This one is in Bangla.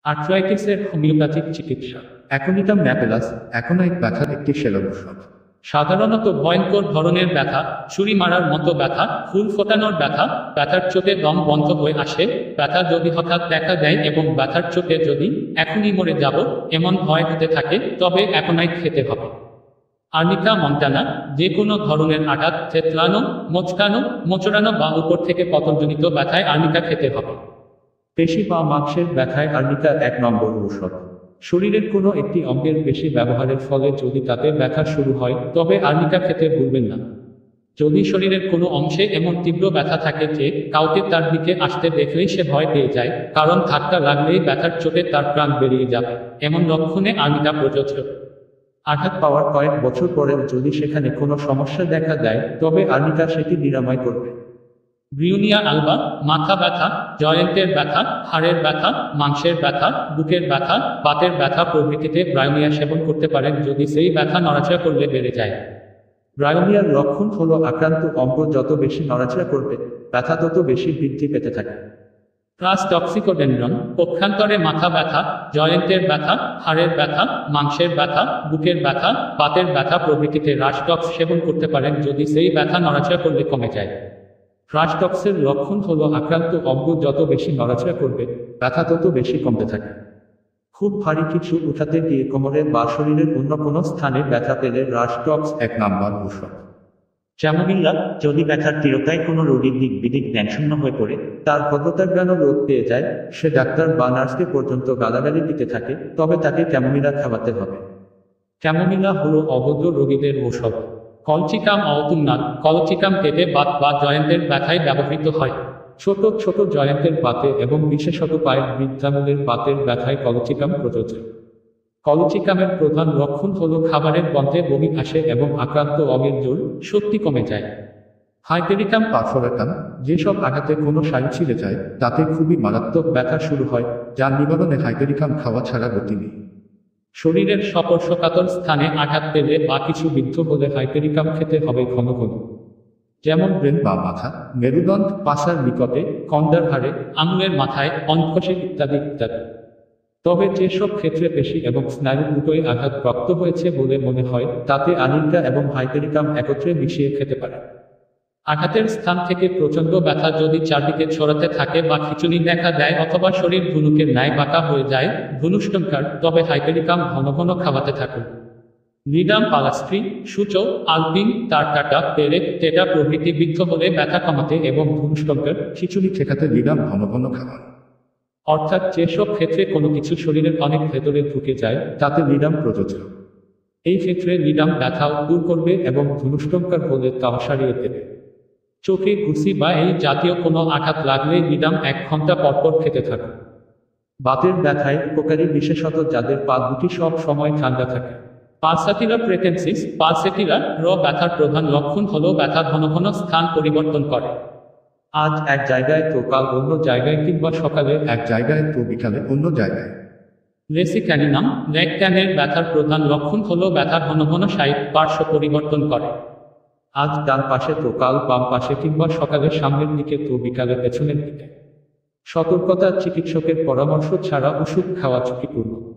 আর্থ্রাইটিসের হোমিওপ্যাথিক চিকিৎসা। অ্যাকোনিটাম ন্যাপেলাস অ্যাকোনাইট ব্যথার একটি সেলর ঔষধ। সাধারণত ভয়ঙ্কর ধরনের ব্যথা, ছুরি মারার মতো ব্যথা, ফুল ফোটানোর ব্যথা, ব্যথার চোটে দম বন্ধ হয়ে আসে, ব্যথা যদি হঠাৎ দেখা দেয় এবং ব্যথার চোটে যদি এখনই মরে যাব এমন ভয় হতে থাকে, তবে অ্যাকোনাইট খেতে হবে। আর্নিকা মন্টানা, যে কোনো ধরনের আঘাত, থেতলানো, মোচকানো, মোচড়ানো বা উপর থেকে পতনজনিত ব্যথায় আর্নিকা খেতে হবে। পেশি বা মাংসের ব্যথায় আর্নিকা 1 নম্বর ঔষধ। শরীরের কোনো একটি অঙ্গের বেশি ব্যবহারের ফলে যদি তাতে ব্যথা শুরু হয়, তবে আর্নিকা খেতে ভুলবেন না। যদি শরীরের কোনো অংশে এমন তীব্র ব্যথা থাকে যে কাউকে তার দিকে আসতে দেখলেই সে ভয় পেয়ে যায়, কারণ ধাক্কা লাগলেই ব্যথার চোটে তার প্রাণ বেরিয়ে যাবে, এমন লক্ষণে আর্নিকা প্রযোজ্য। আঘাত পাওয়ার কয়েক বছর পরেও যদি সেখানে কোনো সমস্যা দেখা দেয়, তবে আর্নিকা সেটি নিরাময় করবে। ব্রিউনিয়া আলবা, মাথা ব্যথা, জয়েন্টের ব্যথা, হাড়ের ব্যথা, মাংসের ব্যথা, বুকের ব্যথা, বাতের ব্যথা প্রভৃতিতে ব্রায়োনিয়া সেবন করতে পারেন যদি সেই ব্যথা নড়াচড়া করলে বেড়ে যায়। ব্রায়োনিয়ার লক্ষণ হলো আক্রান্ত অঙ্গ যত বেশি নড়াচড়া করবে, ব্যথা তত বেশি বৃদ্ধি পেতে থাকে। প্লাস টক্সিকোডেনড্রন, পক্ষান্তরে মাথা ব্যথা, জয়েন্টের ব্যথা, হাড়ের ব্যথা, মাংসের ব্যথা, বুকের ব্যথা, বাতের ব্যথা প্রভৃতিতে রাশটক্স সেবন করতে পারেন যদি সেই ব্যথা নড়াচড়া করলে কমে যায়। রাশটক্সের লক্ষণ হলো আক্রান্ত অঙ্গ যত বেশি নড়াচড়া করবে, ব্যথা তত বেশি কমতে থাকে। খুব ভারী কিছু উঠাতে গিয়ে কোমরে বা শরীরের অন্য কোনো স্থানে ব্যথা পেলে রাশটক্স 1 নম্বর ঔষধ। চ্যামোমিলা, যদি ব্যথার তীব্রতায় কোনো রোগীর দিক বিদিক জ্ঞানশূন্য হয়ে পড়ে, তার ভদ্রতাজ্ঞানও রোগ পেয়ে যায়, সে ডাক্তার বা নার্সকে পর্যন্ত গালাগালি দিতে থাকে, তবে তাকে চ্যামোমিলা খাওয়াতে হবে। চ্যামোমিলা হলো অভদ্র রোগীদের ঔষধ। কলচিকাম অতুন্নাল, কলচিকাম পেটে বাত বা জয়েন্টের ব্যথায় ব্যবহৃত হয়। ছোট ছোট জয়েন্টের বাতে এবং বিশেষত পায়ের বৃদ্ধাঙ্গুলের বাতের ব্যথায় কলচিকাম প্রযোজ্য। কলচিকামের প্রধান লক্ষণ হলো খাবারের গন্ধে বমি আসে এবং আক্রান্ত অঙ্গের জোর শক্তি কমে যায়। হাইপেরিকাম পারফোরেটাম, যেসব আঘাতে কোনো স্নায়ু ছিঁড়ে যায়, তাতে খুবই মারাত্মক ব্যথা শুরু হয়, যার নিবারণে হাইপেরিকাম খাওয়া ছাড়া গতি নেই। শরীরের স্পর্শকাতর স্থানে আঘাত পেলে বা কিছু বিদ্ধ হলে হাইপেরিকাম খেতে হবে ঘন ঘন, যেমন ব্রেন বা মাথা, মেরুদণ্ড, পাছার নিকটে, কন্ডার হাড়ে, আঙুলের মাথায়, অন্ত্রকোষে ইত্যাদি ইত্যাদি। তবে যেসব ক্ষেত্রে পেশি এবং স্নায়ু দুটোই আঘাতপ্রাপ্ত হয়েছে বলে মনে হয়, তাতে আর্নিকা এবং হাইপেরিকাম একত্রে মিশিয়ে খেতে পারে। আঘাতের স্থান থেকে প্রচণ্ড ব্যথা যদি চারদিকে ছড়াতে থাকে বা খিঁচুনি দেখা দেয় অথবা শরীর ধনুকের ন্যায় বাঁকা হয়ে যায়, ধনুষ্টঙ্কার, তবে হাইপেরিকাম ঘন ঘন খাওয়াতে থাকুন। লিডাম পালাস্ট্রি, সূচো, আলপিন, তারকাটা, পেরেক, টেটা প্রভৃতি বিদ্ধ হলে ব্যথা কমাতে এবং ধনুষ্টঙ্কার, খিঁচুনি ঠেকাতে লিডাম ঘন ঘন খাওয়ান। অর্থাৎ যেসব ক্ষেত্রে কোনো কিছু শরীরের অনেক ভেতরে ঢুকে যায়, তাতে লিডাম প্রযোজ্য। এই ক্ষেত্রে লিডাম ব্যথাও দূর করবে এবং ধনুষ্টঙ্কার হলে তাও সারিয়ে দেবে। চোখে ঘুষি বা এই জাতীয় কোনো আঘাত লাগলে লিডাম 1 ঘন্টা পরপর খেতে থাকুন। বাতের ব্যথায় উপকারী, বিশেষত যাদের পা দুটি সব সময় ঠান্ডা থাকে। পালসাটিরা প্রেটেন্সিস, পালসেটিরা ব্যথার প্রধান লক্ষণ হলো ব্যথা ঘন ঘন স্থান পরিবর্তন করে। আজ এক জায়গায় তো কাল অন্য জায়গায়, কিংবা সকালে এক জায়গায় তো বিকালে অন্য জায়গায়। লেসিক্যানিনাম, লেগ ক্যানের ব্যথার প্রধান লক্ষণ হলো ব্যথা ঘন ঘন সাইড পার্শ্ব পরিবর্তন করে। আজ ডান পাশে তো কাল বাম পাশে, কিংবা সকালে সামনের দিকে তো বিকালে পেছনের দিকে। সতর্কতা, চিকিৎসকের পরামর্শ ছাড়া ওষুধ খাওয়া ঝুঁকিপূর্ণ।